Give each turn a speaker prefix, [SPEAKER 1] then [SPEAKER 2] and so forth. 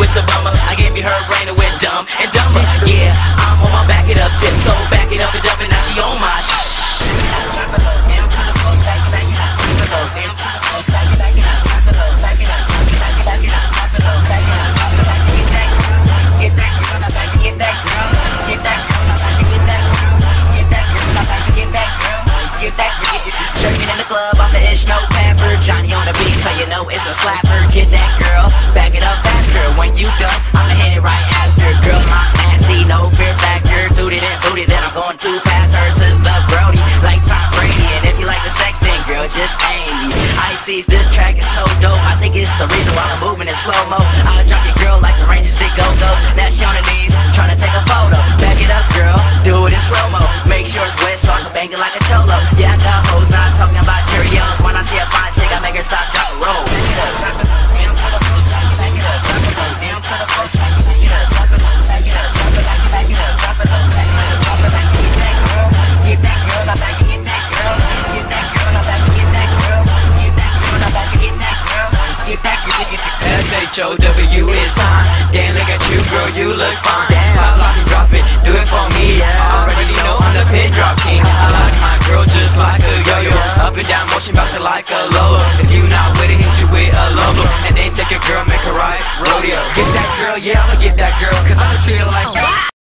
[SPEAKER 1] it's a bummer. I gave me her brain and went dumb and dumber. Yeah, I'm on my back it up tip, so back it up and dump it. Now she on my shh. Drop it low, down to the floor, back it up. Drop it low, down to the floor, back it up. Drop it low, back it up. Back it up, drop it low, back it up. Get that girl, now back it, get that girl. Get that girl, now back it, get that girl. Get that girl, now back it, get that girl. Get that girl. Jerking in the club, I'm the ish, no pamper. Johnny on the beat, so you know it's a slapper. Get that girl, back it up faster. When you done, I'ma hit it right after. Girl, my nasty, no fear factor. Tooted and booted, then I'm going to pass her to the Brody like Tom Brady. And if you like the sex, then girl, just aim me. Icy's, this track is so dope. I think it's the reason why I'm moving in slow-mo. I'll drop your girl like the Rangers did go-go's. Now she on her knees, trying to take a photo. Back it up, girl, do it in slow-mo. Make sure it's wet so I can bang it like a cholo. Yeah, I got hoes, not talking about Cheerios. When I see a fine chick, I make her stop, drop, and roll. Back it up, drop it low, down to the floor. Back it up, drop it low, down to the floor. Back it up, drop it low, back it up, drop it, back it up, drop it low, back it up, drop it, back it, get that girl, now back it, get that girl, get that girl, now back it, get that girl, get that girl, now back it, get that girl, get that girl, get that girl. SHOW is time. Damn, look at you, girl, you look fine. Pop, lock, and drop it, do it for me. Already know I'm the pin drop king. I like my girl just like a yo-yo. Up and down motion, bouncing like a Lolo. If you not with it, hit you with a logo. And then take your girl, make her ride rodeo. Get that girl, yeah, I'ma get that girl, cause I'ma treat her like